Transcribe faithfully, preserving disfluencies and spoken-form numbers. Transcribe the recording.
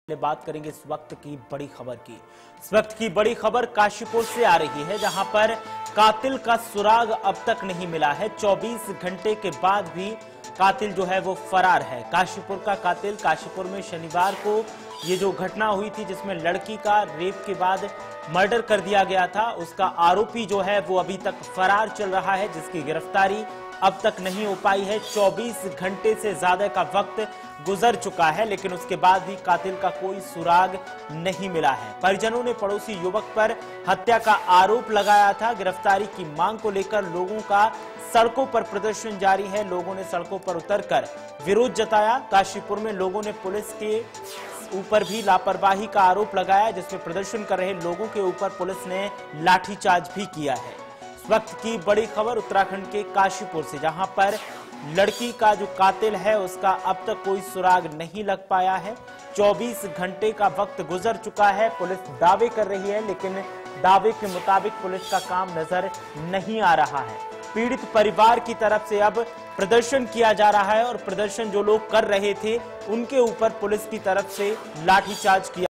बात करेंगे इस वक्त की बड़ी खबर की। इस वक्त की बड़ी खबर काशीपुर से आ रही है, जहां पर कातिल का सुराग अब तक नहीं मिला है। चौबीस घंटे के बाद भी कातिल जो है वो फरार है। काशीपुर का कातिल, काशीपुर में शनिवार को ये जो घटना हुई थी जिसमें लड़की का रेप के बाद मर्डर कर दिया गया था, उसका आरोपी जो है वो अभी तक फरार चल रहा है, जिसकी गिरफ्तारी अब तक नहीं हो पाई है। चौबीस घंटे से ज्यादा का वक्त गुजर चुका है, लेकिन उसके बाद भी कातिल का कोई सुराग नहीं मिला है। परिजनों ने पड़ोसी युवक पर हत्या का आरोप लगाया था। गिरफ्तारी की मांग को लेकर लोगों का सड़कों पर प्रदर्शन जारी है। लोगों ने सड़कों पर उतरकर विरोध जताया। काशीपुर में लोगों ने पुलिस के ऊपर भी लापरवाही का आरोप लगाया, जिसमें प्रदर्शन कर रहे लोगों के ऊपर पुलिस ने लाठीचार्ज भी किया है। इस वक्त की बड़ी खबर उत्तराखंड के काशीपुर से, जहां पर लड़की का जो कातिल है उसका अब तक कोई सुराग नहीं लग पाया है। चौबीस घंटे का वक्त गुजर चुका है। पुलिस दावे कर रही है, लेकिन दावे के मुताबिक पुलिस का काम नजर नहीं आ रहा है। पीड़ित परिवार की तरफ से अब प्रदर्शन किया जा रहा है और प्रदर्शन जो लोग कर रहे थे उनके ऊपर पुलिस की तरफ से लाठीचार्ज किया